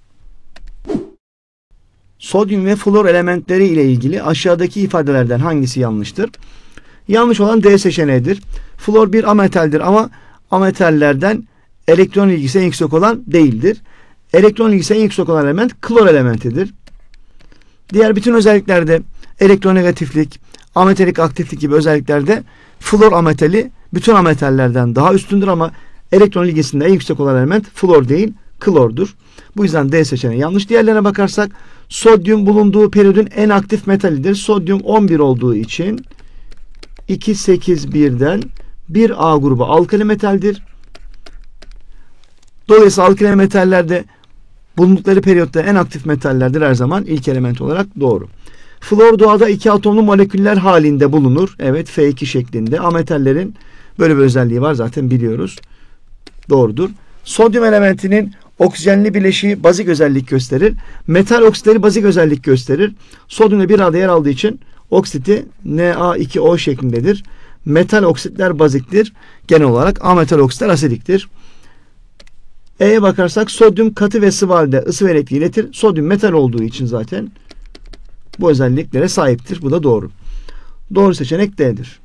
Sodyum ve flor elementleri ile ilgili aşağıdaki ifadelerden hangisi yanlıştır? Yanlış olan D seçeneğidir. Flor bir ametaldir ama ametallerden elektron ilgisi en yüksek olan değildir. Elektron ilgisi en yüksek olan element klor elementidir. Diğer bütün özelliklerde elektronegatiflik, ametalik aktiflik gibi özelliklerde flor ametali bütün ametallerden daha üstündür ama elektron ilgisinde en yüksek olan element flor değil, klordur. Bu yüzden D seçeneği yanlış. Diğerlerine bakarsak sodyum bulunduğu periyodun en aktif metalidir. Sodyum on bir olduğu için iki, sekiz, birden bir A grubu alkali metaldir. Dolayısıyla alkali metallerde bulundukları periyotta en aktif metallerdir her zaman ilk element olarak doğru. Flor doğada iki atomlu moleküller halinde bulunur. Evet, F iki şeklinde. Ametallerin böyle bir özelliği var zaten biliyoruz. Doğrudur. Sodyum elementinin oksijenli bileşiği bazik özellik gösterir. Metal oksitleri bazik özellik gösterir. Sodyumda bir arada yer aldığı için oksiti N A iki O şeklindedir. Metal oksitler baziktir. Genel olarak ametal oksitler asidiktir. E'ye bakarsak sodyum katı ve sıvı halde ısı ve elektriği iletir. Sodyum metal olduğu için zaten bu özelliklere sahiptir. Bu da doğru. Doğru seçenek D'dir.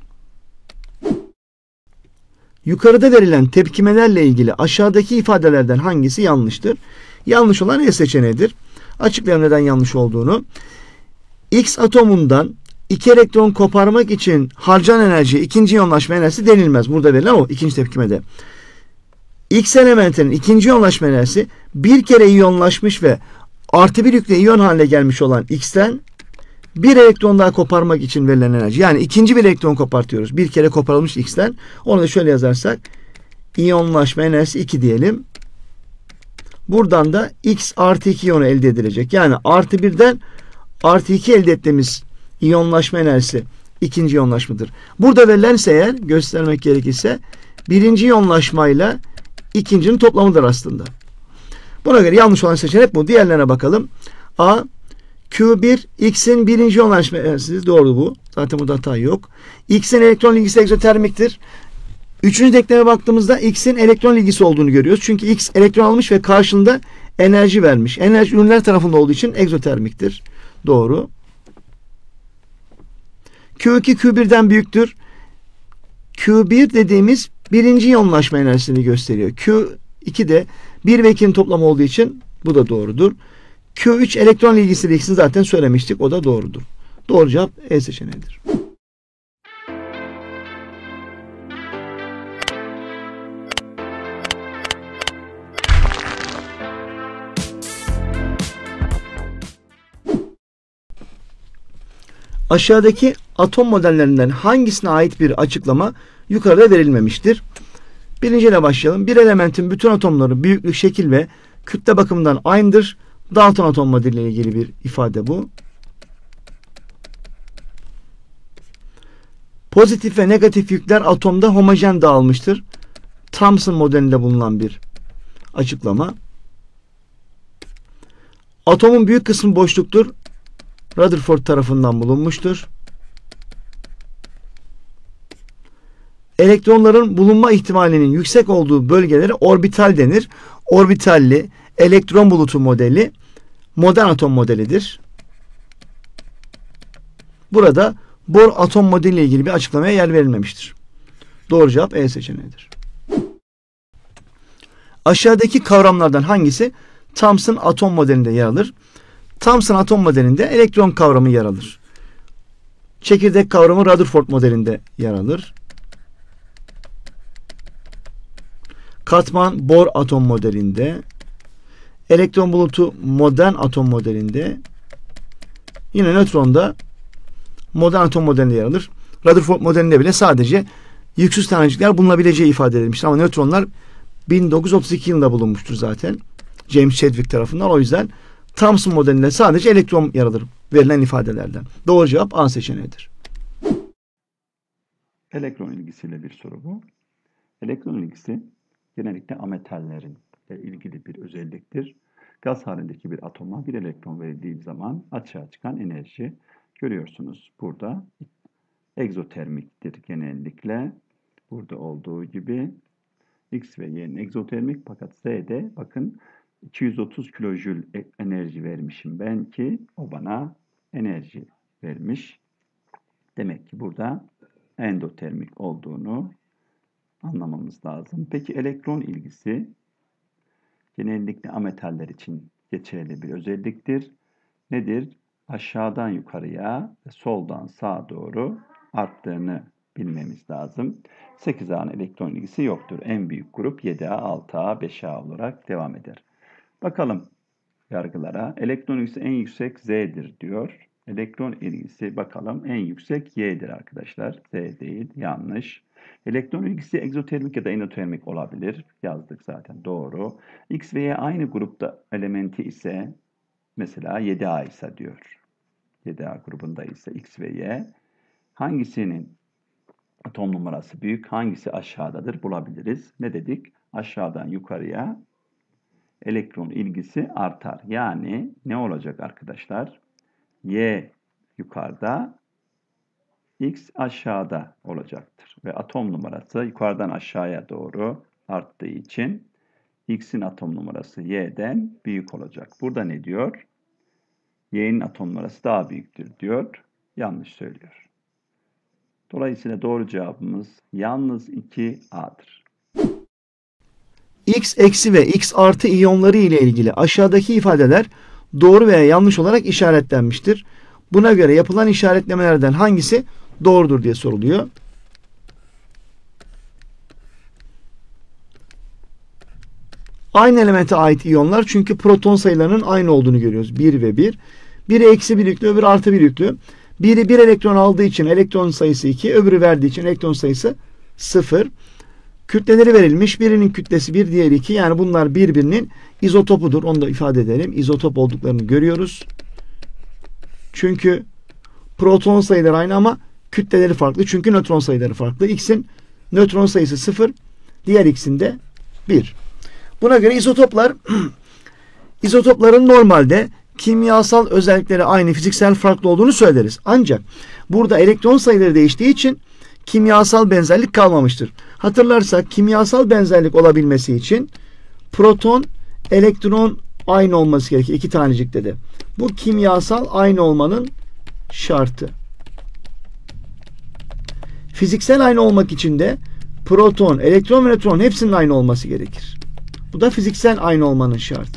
Yukarıda verilen tepkimelerle ilgili aşağıdaki ifadelerden hangisi yanlıştır? Yanlış olan E seçeneğidir. Açıklayalım neden yanlış olduğunu. X atomundan iki elektron koparmak için harcanan enerji ikinci iyonlaşma enerjisi denilmez. Burada verilen o ikinci tepkimede. X elementinin ikinci iyonlaşma enerjisi bir kere iyonlaşmış ve artı bir yükle iyon haline gelmiş olan X'ten bir elektron daha koparmak için verilen enerji. Yani ikinci bir elektron kopartıyoruz. Bir kere koparılmış X'ten. Onu da şöyle yazarsak iyonlaşma enerjisi iki diyelim. Buradan da X artı iki iyonu elde edilecek. Yani artı birden artı iki elde ettiğimiz iyonlaşma enerjisi ikinci iyonlaşmadır. Burada verilen ise eğer göstermek gerekirse birinci iyonlaşmayla ikincinin toplamıdır aslında. Buna göre yanlış olan seçenek bu. Diğerlerine bakalım. A. Q bir X'in birinci yoğunlaşma enerjisi. Doğru bu. Zaten burada hata yok. X'in elektron ilgisi egzotermiktir. Üçüncü denkleme baktığımızda X'in elektron ilgisi olduğunu görüyoruz. Çünkü X elektron almış ve karşılığında enerji vermiş. Enerji ürünler tarafında olduğu için egzotermiktir. Doğru. Q iki Q birden büyüktür. Q bir dediğimiz birinci yoğunlaşma enerjisini gösteriyor. Q iki de bir ve ikinin toplamı olduğu için bu da doğrudur. Q üç elektron ilgisiyle ikisini zaten söylemiştik. O da doğrudur. Doğru cevap E seçeneğidir. Aşağıdaki atom modellerinden hangisine ait bir açıklama yukarıda verilmemiştir? Birinciyle başlayalım. Bir elementin bütün atomları büyüklük, şekil ve kütle bakımından aynıdır. Dalton atom modeliyle ilgili bir ifade bu. Pozitif ve negatif yükler atomda homojen dağılmıştır. Thomson modelinde bulunan bir açıklama. Atomun büyük kısmı boşluktur. Rutherford tarafından bulunmuştur. Elektronların bulunma ihtimalinin yüksek olduğu bölgelere orbital denir. Orbitalli elektron bulutu modeli modern atom modelidir. Burada Bohr atom modeliyle ilgili bir açıklamaya yer verilmemiştir. Doğru cevap E seçeneğidir. Aşağıdaki kavramlardan hangisi Thomson atom modelinde yer alır? Thomson atom modelinde elektron kavramı yer alır. Çekirdek kavramı Rutherford modelinde yer alır. Katman Bohr atom modelinde, elektron bulutu modern atom modelinde, yine nötron da modern atom modelinde yer alır. Rutherford modelinde bile sadece yüksüz tanecikler bulunabileceği ifade edilmiştir. Ama nötronlar bin dokuz yüz otuz iki yılında bulunmuştur zaten. James Chadwick tarafından. O yüzden Thomson modelinde sadece elektron yer alır verilen ifadelerden. Doğru cevap A seçeneğidir. Elektron ilgisiyle bir soru bu. Elektron ilgisi genellikle ametallerin ilgili bir özelliktir. Gaz halindeki bir atoma bir elektron verildiği zaman açığa çıkan enerji görüyorsunuz. Burada egzotermiktir genellikle. Burada olduğu gibi X ve Y'nin egzotermik, fakat Z'de bakın iki yüz otuz kilojül enerji vermişim ben ki o bana enerji vermiş. Demek ki burada endotermik olduğunu anlamamız lazım. Peki elektron ilgisi genellikle ametaller için geçerli bir özelliktir. Nedir? Aşağıdan yukarıya ve soldan sağa doğru arttığını bilmemiz lazım. sekiz A'nın elektron ilgisi yoktur. En büyük grup yedi A, altı A, beş A olarak devam eder. Bakalım yargılara. Elektron ilgisi en yüksek Z'dir diyor. Elektron ilgisi bakalım en yüksek Y'dir arkadaşlar. Z değil, yanlış. Elektron ilgisi egzotermik ya da endotermik olabilir. Yazdık zaten, doğru. X ve Y aynı grupta elementi ise mesela yedi A ise diyor. yedi A grubunda ise X ve Y hangisinin atom numarası büyük, hangisi aşağıdadır bulabiliriz. Ne dedik? Aşağıdan yukarıya elektron ilgisi artar. Yani ne olacak arkadaşlar? Y yukarıda, X aşağıda olacaktır. Ve atom numarası yukarıdan aşağıya doğru arttığı için X'in atom numarası Y'den büyük olacak. Burada ne diyor? Y'nin atom numarası daha büyüktür diyor. Yanlış söylüyor. Dolayısıyla doğru cevabımız yalnız iki A'dır. X eksi ve X artı iyonları ile ilgili aşağıdaki ifadeler doğru veya yanlış olarak işaretlenmiştir. Buna göre yapılan işaretlemelerden hangisi doğrudur diye soruluyor. Aynı elemente ait iyonlar, çünkü proton sayılarının aynı olduğunu görüyoruz. bir ve bir. Biri eksi bir yüklü, öbürü artı bir yüklü. Biri bir elektron aldığı için elektron sayısı iki, öbürü verdiği için elektron sayısı sıfır. Kütleleri verilmiş. Birinin kütlesi bir, diğeri iki. Yani bunlar birbirinin izotopudur. Onu da ifade edelim. İzotop olduklarını görüyoruz. Çünkü proton sayıları aynı ama kütleleri farklı. Çünkü nötron sayıları farklı. X'in nötron sayısı sıfır. Diğer X'in de bir. Buna göre izotoplar izotopların normalde kimyasal özellikleri aynı, fiziksel farklı olduğunu söyleriz. Ancak burada elektron sayıları değiştiği için kimyasal benzerlik kalmamıştır. Hatırlarsak kimyasal benzerlik olabilmesi için proton, elektron aynı olması gerekir. İki tanecik dedi. Bu kimyasal aynı olmanın şartı. Fiziksel aynı olmak için de proton, elektron ve nötron hepsinin aynı olması gerekir. Bu da fiziksel aynı olmanın şartı.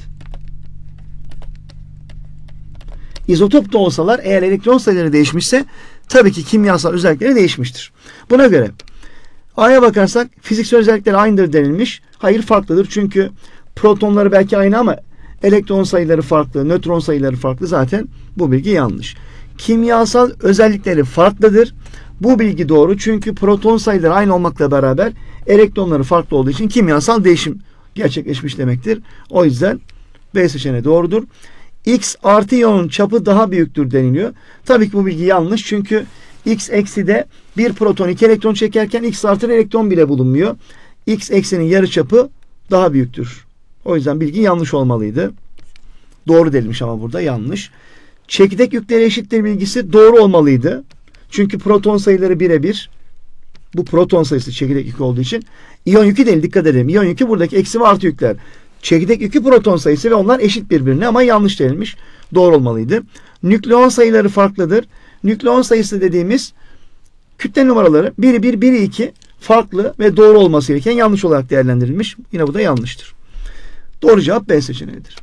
İzotop da olsalar eğer elektron sayıları değişmişse tabii ki kimyasal özellikleri değişmiştir. Buna göre A'ya bakarsak fiziksel özellikleri aynıdır denilmiş. Hayır, farklıdır. Çünkü protonları belki aynı ama elektron sayıları farklı, nötron sayıları farklı. Zaten bu bilgi yanlış. Kimyasal özellikleri farklıdır. Bu bilgi doğru. Çünkü proton sayıları aynı olmakla beraber elektronları farklı olduğu için kimyasal değişim gerçekleşmiş demektir. O yüzden B seçeneği doğrudur. X artı iyonun çapı daha büyüktür deniliyor. Tabii ki bu bilgi yanlış. Çünkü X eksi de bir proton iki elektron çekerken X artı elektron bile bulunmuyor. X eksinin yarıçapı daha büyüktür. O yüzden bilgi yanlış olmalıydı. Doğru denilmiş ama burada yanlış. Çekirdek yükleri eşittir bilgisi doğru olmalıydı. Çünkü proton sayıları birebir. Bu proton sayısı çekirdek yükü olduğu için. İyon yükü değil, dikkat edelim. İyon yükü buradaki eksi ve artı yükler. Çekirdek yükü proton sayısı ve onlar eşit birbirine ama yanlış denilmiş. Doğru olmalıydı. Nükleon sayıları farklıdır. Nükleon sayısı dediğimiz kütle numaraları biri bir, biri iki farklı ve doğru olması gereken yanlış olarak değerlendirilmiş. Yine bu da yanlıştır. Doğru cevap B seçeneğidir.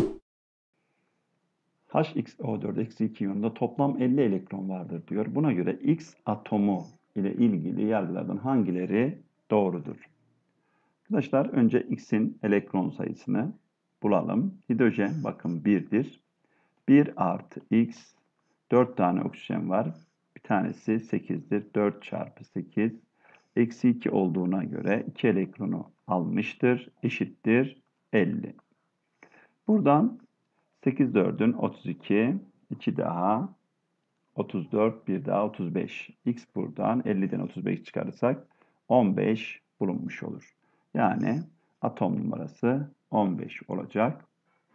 H X O dört eksi iki iyonunda toplam elli elektron vardır diyor. Buna göre X atomu ile ilgili yargılardan hangileri doğrudur? Arkadaşlar önce X'in elektron sayısını bulalım. Hidrojen bakın birdir. bir artı X, dört tane oksijen var. Bir tanesi sekizdir. dört çarpı sekiz. Eksi iki olduğuna göre iki elektronu almıştır. Eşittir elli. Buradan sekiz dördün otuz iki. iki daha otuz dört. bir daha otuz beş. X buradan elliden otuz beş çıkarırsak on beş bulunmuş olur. Yani atom numarası on beş olacak.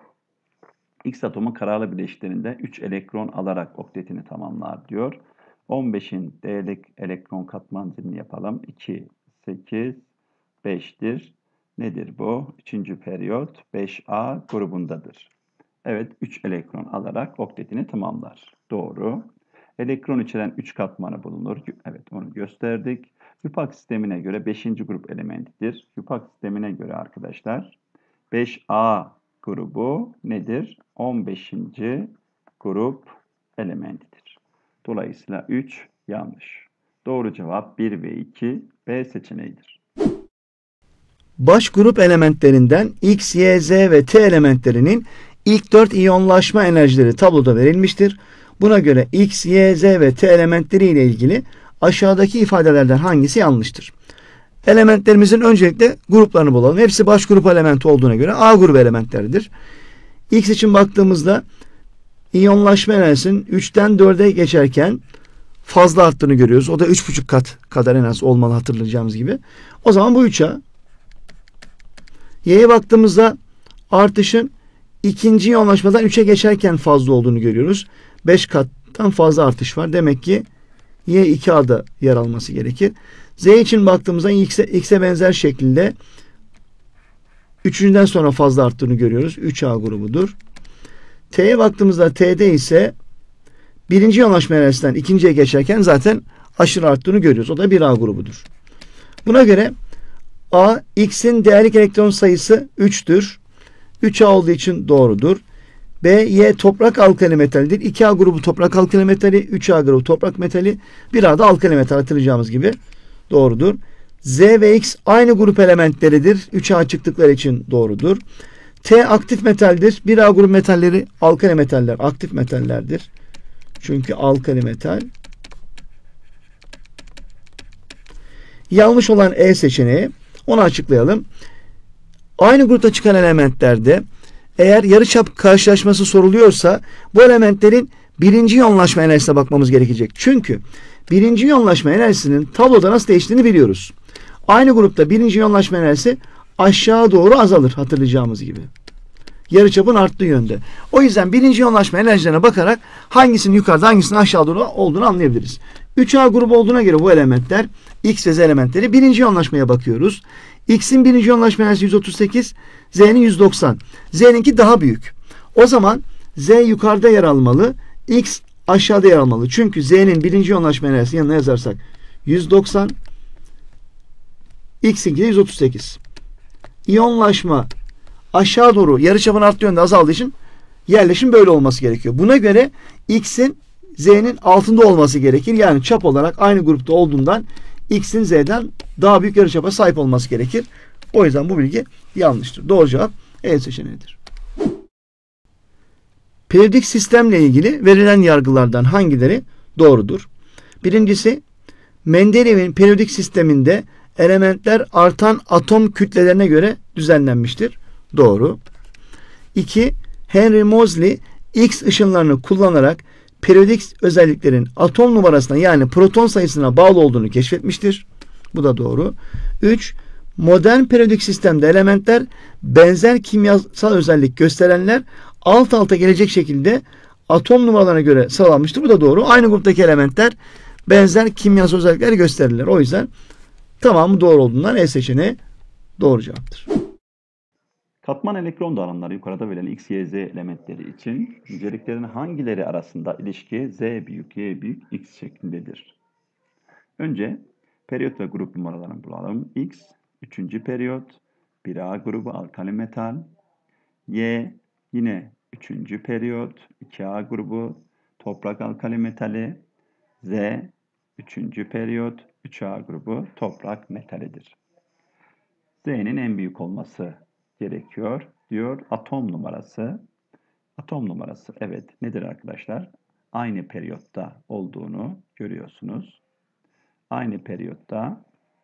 X atomu kararlı bileşiklerinde üç elektron alarak oktetini tamamlar diyor. on beşin D'lik elektron katman zilini yapalım. iki, sekiz, beş'tir. Nedir bu? üçüncü periyot beş A grubundadır. Evet, üç elektron alarak oktetini tamamlar. Doğru. Elektron içeren üç katmanı bulunur. Evet, onu gösterdik. Yupak sistemine göre beşinci grup elementidir. Yupak sistemine göre arkadaşlar beş A grubu nedir? on beşinci grup elementidir. Dolayısıyla üç yanlış. Doğru cevap bir ve iki B seçeneğidir. Baş grup elementlerinden X, Y, Z ve T elementlerinin ilk dört iyonlaşma enerjileri tabloda verilmiştir. Buna göre X, Y, Z ve T elementleri ile ilgili aşağıdaki ifadelerden hangisi yanlıştır? Elementlerimizin öncelikle gruplarını bulalım. Hepsi baş grup elementi olduğuna göre A grubu elementleridir. X için baktığımızda iyonlaşma enerjisinin üçten dörde geçerken fazla arttığını görüyoruz. O da üç buçuk kat kadar en az olmalı hatırlayacağımız gibi. O zaman bu üç A. Y'ye baktığımızda artışın ikinci iyonlaşmadan üçe geçerken fazla olduğunu görüyoruz. beş kattan fazla artış var. Demek ki Y iki A'da yer alması gerekir. Z için baktığımızda X'e, X'e benzer şekilde üçüncüden sonra fazla arttığını görüyoruz. üç A grubudur. T'ye baktığımızda T'de ise birinci iyonlaşma enerjisinden ikinciye geçerken zaten aşırı arttığını görüyoruz. O da bir A grubudur. Buna göre A, X'in değerlik elektron sayısı üç'tür. üç A olduğu için doğrudur. B, Y toprak alkali metalidir. iki A grubu toprak alkali metali, üç A grubu toprak metali, bir A da alkali metal hatırlayacağımız gibi doğrudur. Z ve X aynı grup elementleridir. üç A çıktıkları için doğrudur. T aktif metaldir. bir A grubu metalleri alkali metaller, aktif metallerdir. Çünkü alkali metal. Yanlış olan E seçeneği. Onu açıklayalım. Aynı grupta çıkan elementlerde eğer yarıçap karşılaşması soruluyorsa bu elementlerin birinci iyonlaşma enerjisine bakmamız gerekecek. Çünkü birinci iyonlaşma enerjisinin tabloda nasıl değiştiğini biliyoruz. Aynı grupta birinci iyonlaşma enerjisi aşağı doğru azalır hatırlayacağımız gibi. yarıçapın arttığı yönde. O yüzden birinci yoğunlaşma enerjilerine bakarak hangisinin yukarıda hangisinin aşağıda olduğunu anlayabiliriz. üç A grubu olduğuna göre bu elementler X ve Z elementleri birinci yoğunlaşmaya bakıyoruz. X'in birinci yoğunlaşma enerjisi yüz otuz sekiz, Z'nin yüz doksan. Z'ninki daha büyük. O zaman Z yukarıda yer almalı, X aşağıda yer almalı. Çünkü Z'nin birinci yoğunlaşma enerjisi yanına yazarsak yüz doksan, X'inki de yüz otuz sekiz. İyonlaşma aşağı doğru yarıçapın arttığı yönde azaldığı için yerleşim böyle olması gerekiyor. Buna göre X'in Z'nin altında olması gerekir. Yani çap olarak aynı grupta olduğundan X'in Z'den daha büyük yarıçapa sahip olması gerekir. O yüzden bu bilgi yanlıştır. Doğru cevap E seçeneğidir. Periyodik sistemle ilgili verilen yargılardan hangileri doğrudur? Birincisi, Mendeleyev'in periyodik sisteminde elementler artan atom kütlelerine göre düzenlenmiştir. Doğru. İki, Henry Moseley X ışınlarını kullanarak periyodik özelliklerin atom numarasına yani proton sayısına bağlı olduğunu keşfetmiştir. Bu da doğru. Üç, Modern periyodik sistemde elementler benzer kimyasal özellik gösterenler alt alta gelecek şekilde atom numaralarına göre sıralanmıştır. Bu da doğru. Aynı gruptaki elementler benzer kimyasal özellikler gösterirler. O yüzden tamamı doğru olduğundan E seçeneği doğru cevaptır. Katman elektron dağılımları yukarıda verilen X, Y, Z elementleri için niceliklerin hangileri arasında ilişki Z büyük, Y büyük, X şeklindedir? Önce periyot ve grup numaralarını bulalım. X, üçüncü periyot, bir A grubu alkali metal. Y, yine üçüncü periyot, iki A grubu toprak alkali metali. Z, üçüncü periyot, üç A grubu toprak metalidir. Z'nin en büyük olması gerekiyor diyor. Atom numarası. Atom numarası evet nedir arkadaşlar? Aynı periyotta olduğunu görüyorsunuz. Aynı periyotta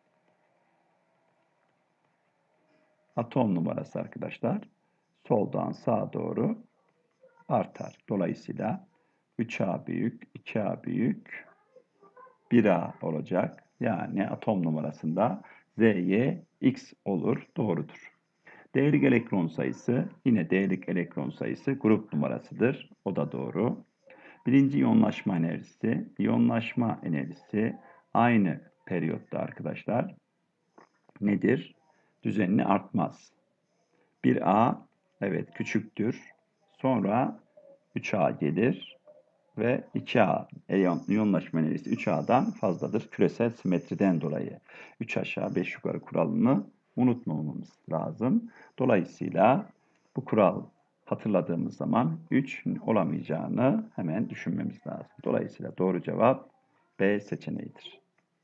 atom numarası arkadaşlar soldan sağa doğru artar. Dolayısıyla üç A büyük, iki A büyük, bir A olacak. Yani atom numarasında Z, Y, X olur. Doğrudur. Değerlik elektron sayısı yine değerlik elektron sayısı grup numarasıdır. O da doğru. Birinci iyonlaşma enerjisi, iyonlaşma enerjisi aynı periyotta arkadaşlar nedir? Düzenli artmaz. bir A evet küçüktür. Sonra üç A gelir ve iki A iyonlaşma enerjisi üç A'dan fazladır. Küresel simetriden dolayı üç aşağı beş yukarı kuralını unutmamamız lazım. Dolayısıyla bu kural hatırladığımız zaman üç olamayacağını hemen düşünmemiz lazım. Dolayısıyla doğru cevap B seçeneğidir.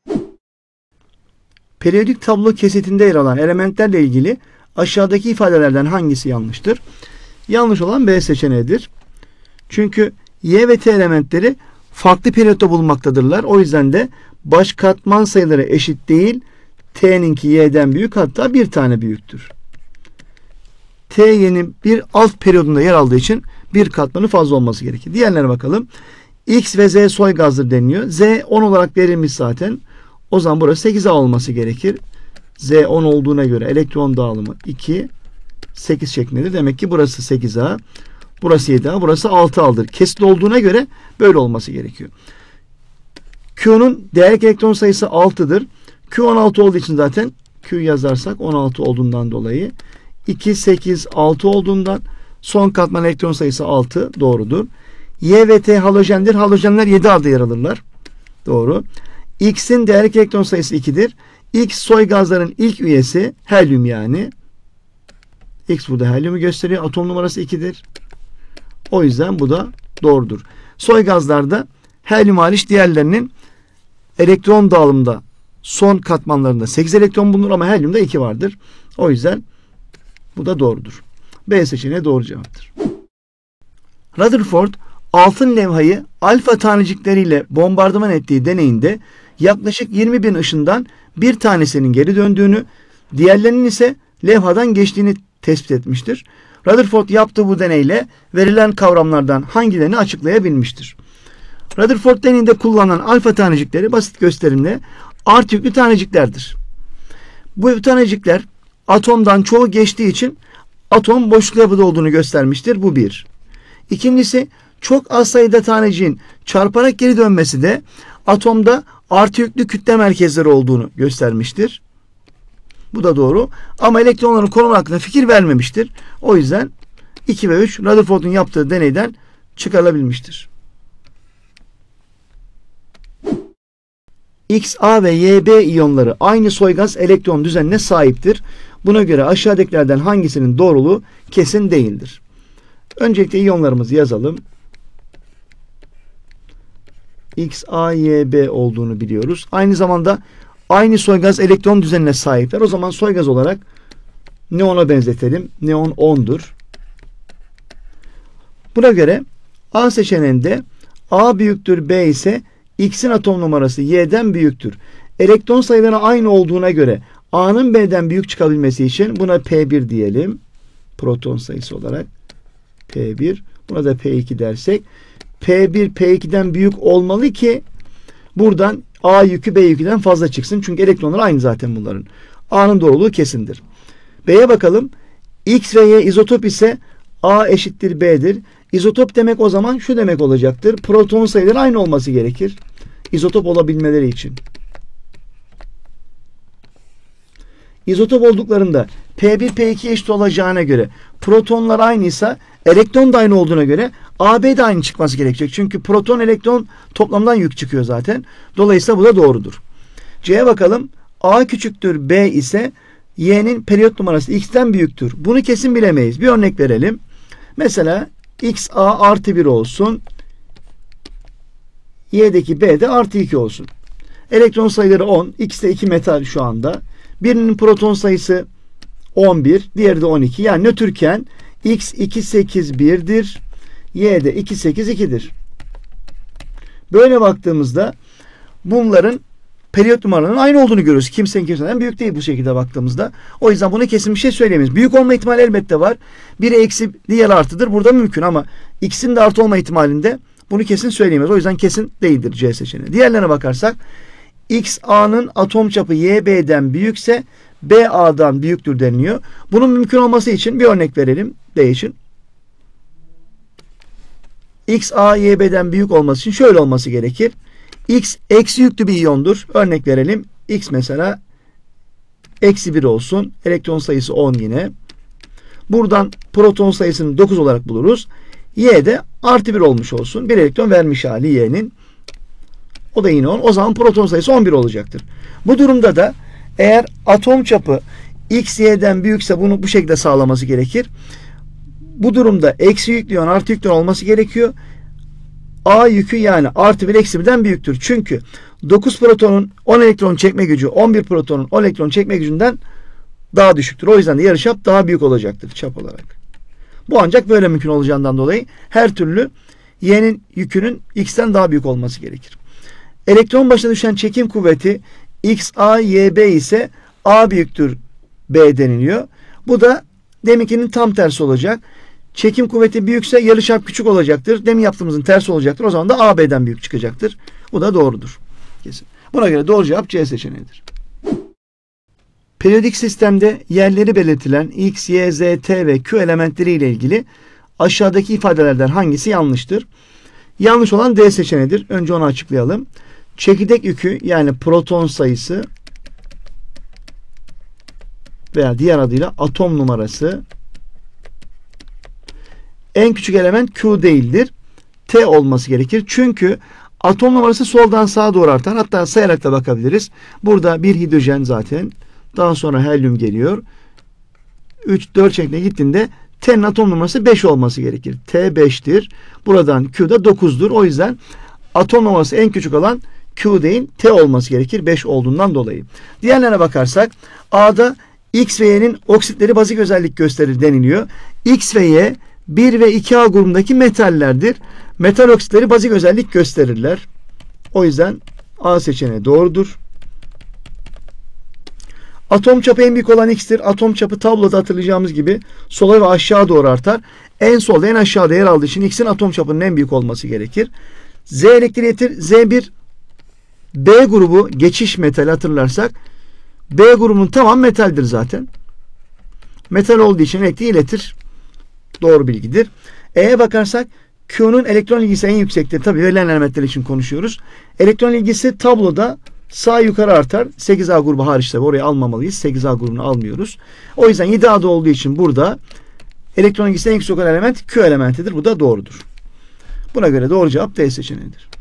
Periyodik tablo kesitinde yer alan elementlerle ilgili aşağıdaki ifadelerden hangisi yanlıştır? Yanlış olan B seçeneğidir. Çünkü Y ve T elementleri farklı periyotta bulunmaktadırlar. O yüzden de baş katman sayıları eşit değil. T'ninki Y'den büyük, hatta bir tane büyüktür. T Y'nin bir alt periyodunda yer aldığı için bir katmanı fazla olması gerekir. Diğerlerine bakalım. X ve Z soy gazdır deniliyor. Z on olarak verilmiş zaten. O zaman burası sekiz A olması gerekir. Z on olduğuna göre elektron dağılımı iki, sekiz şeklindedir. Demek ki burası sekiz A, burası yedi A, burası altı A'dır. Kesitli olduğuna göre böyle olması gerekiyor. Q'nun değerlik elektron sayısı altıdır. Q on altı olduğu için zaten Q yazarsak on altı olduğundan dolayı iki, sekiz, altı olduğundan son katman elektron sayısı altı doğrudur. Y ve T halojendir. Halojenler yedi A'da yer alırlar. Doğru. X'in değerlik elektron sayısı ikidir. X soy gazların ilk üyesi helyum yani. X burada helyumu gösteriyor. Atom numarası ikidir. O yüzden bu da doğrudur. Soy gazlarda helyum hariç diğerlerinin elektron dağılımında son katmanlarında sekiz elektron bulunur ama helyumda iki vardır. O yüzden bu da doğrudur. B seçeneği doğru cevaptır. Rutherford altın levhayı alfa tanecikleriyle bombardıman ettiği deneyinde yaklaşık yirmi bin ışından bir tanesinin geri döndüğünü, diğerlerinin ise levhadan geçtiğini tespit etmiştir. Rutherford yaptığı bu deneyle verilen kavramlardan hangilerini açıklayabilmiştir? Rutherford deneyinde kullanılan alfa tanecikleri basit gösterimle artı yüklü taneciklerdir. Bu tanecikler atomdan çoğu geçtiği için atom boşluklu yapıda olduğunu göstermiştir. Bu bir. İkincisi, çok az sayıda taneciğin çarparak geri dönmesi de atomda artı yüklü kütle merkezleri olduğunu göstermiştir. Bu da doğru. Ama elektronların konumu hakkında fikir vermemiştir. O yüzden iki ve üç Rutherford'un yaptığı deneyden çıkarılabilmiştir. X, A ve Y B iyonları aynı soygaz elektron düzenine sahiptir. Buna göre aşağıdakilerden hangisinin doğruluğu kesin değildir? Öncelikle iyonlarımızı yazalım. X, A, Y, B olduğunu biliyoruz. Aynı zamanda aynı soygaz elektron düzenine sahipler. O zaman soygaz olarak neona benzetelim. Neon on'dur. Buna göre A seçeneğinde A büyüktür B ise X'in atom numarası Y'den büyüktür. Elektron sayıları aynı olduğuna göre A'nın B'den büyük çıkabilmesi için buna P bir diyelim. Proton sayısı olarak P bir. Buna da P iki dersek P bir P iki'den büyük olmalı ki buradan A yükü B yükü'den fazla çıksın. Çünkü elektronlar aynı zaten bunların. A'nın doğruluğu kesindir. B'ye bakalım. X ve Y izotop ise A eşittir B'dir. İzotop demek o zaman şu demek olacaktır. Proton sayıları aynı olması gerekir. İzotop olabilmeleri için. İzotop olduklarında P bir P iki eşit olacağına göre protonlar aynıysa elektron da aynı olduğuna göre A B de aynı çıkması gerekecek. Çünkü proton elektron toplamdan yük çıkıyor zaten. Dolayısıyla bu da doğrudur. C'ye bakalım. A küçüktür B ise Y'nin periyot numarası X'ten büyüktür. Bunu kesin bilemeyiz. Bir örnek verelim. Mesela X A artı bir olsun. Y'deki B de artı iki olsun. Elektron sayıları on. X de iki metal şu anda. Birinin proton sayısı on bir. Diğeri de on iki. Yani nötrken X iki sekiz bir'dir. Y de iki sekiz iki'dir. Böyle baktığımızda bunların periyot numaralarının aynı olduğunu görüyoruz. Kimsenin kimseden büyük değil bu şekilde baktığımızda. O yüzden buna kesin bir şey söyleyemeyiz. Büyük olma ihtimali elbette var. Biri eksi diğer artıdır. Burada mümkün ama X'in de artı olma ihtimalinde bunu kesin söyleyemeyiz. O yüzden kesin değildir C seçeneği. Diğerlerine bakarsak X A'nın atom çapı Y B'den büyükse B A'dan büyüktür deniliyor. Bunun mümkün olması için bir örnek verelim D için. X A Y B'den büyük olması için şöyle olması gerekir. X eksi yüklü bir iyondur. Örnek verelim. X mesela eksi bir olsun. Elektron sayısı on yine. Buradan proton sayısını dokuz olarak buluruz. Y de artı bir olmuş olsun. Bir elektron vermiş hali Y'nin. O da yine on. O zaman proton sayısı on bir olacaktır. Bu durumda da eğer atom çapı X, Y'den büyükse bunu bu şekilde sağlaması gerekir. Bu durumda eksi yüklü iyon artı yüklü iyon olması gerekiyor. A yükü yani artı bir eksi bir'den büyüktür. Çünkü dokuz protonun on elektron çekme gücü on bir protonun on elektron çekme gücünden daha düşüktür. O yüzden de yarıçap daha büyük olacaktır çap olarak. Bu ancak böyle mümkün olacağından dolayı her türlü Y'nin yükünün X'ten daha büyük olması gerekir. Elektron başına düşen çekim kuvveti X A Y B ise A büyüktür B deniliyor. Bu da deminkinin tam tersi olacak. Çekim kuvveti büyükse yarıçap küçük olacaktır. Demin yaptığımızın tersi olacaktır. O zaman da A B'den büyük çıkacaktır. Bu da doğrudur. Kesin. Buna göre doğru cevap C seçeneğidir. Periyodik sistemde yerleri belirtilen X, Y, Z, T ve Q elementleri ile ilgili aşağıdaki ifadelerden hangisi yanlıştır? Yanlış olan D seçeneğidir. Önce onu açıklayalım. Çekirdek yükü yani proton sayısı veya diğer adıyla atom numarası en küçük element Q değildir. T olması gerekir. Çünkü atom numarası soldan sağa doğru artar. Hatta sayarak da bakabiliriz. Burada bir hidrojen zaten. Daha sonra helyum geliyor. üç, dört şeklinde gittiğinde T'nin atom numarası beş olması gerekir. T beş'tir. Buradan Q da dokuz'dur. O yüzden atom numarası en küçük olan Q değil T olması gerekir. beş olduğundan dolayı. Diğerlerine bakarsak A'da X ve Y'nin oksitleri bazik özellik gösterir deniliyor. X ve Y bir ve iki A grubundaki metallerdir. Metal oksitleri bazik özellik gösterirler. O yüzden A seçeneği doğrudur. Atom çapı en büyük olan X'tir. Atom çapı tabloda hatırlayacağımız gibi sola ve aşağı doğru artar. En solda en aşağıda yer aldığı için X'in atom çapının en büyük olması gerekir. Z elektriğidir. Z bir B grubu geçiş metal hatırlarsak B grubunun tamam metaldir zaten. Metal olduğu için elektriği iletir. Doğru bilgidir. E'ye bakarsak Q'nun elektron ilgisi en yüksektir. Tabii verilen elementler için konuşuyoruz. Elektron ilgisi tabloda sağ yukarı artar. sekiz A grubu hariç tabii oraya almamalıyız. sekiz A grubunu almıyoruz. O yüzden yedi A'da olduğu için burada elektron ilgisi en yüksek olan element Q elementidir. Bu da doğrudur. Buna göre doğru cevap D seçeneğidir.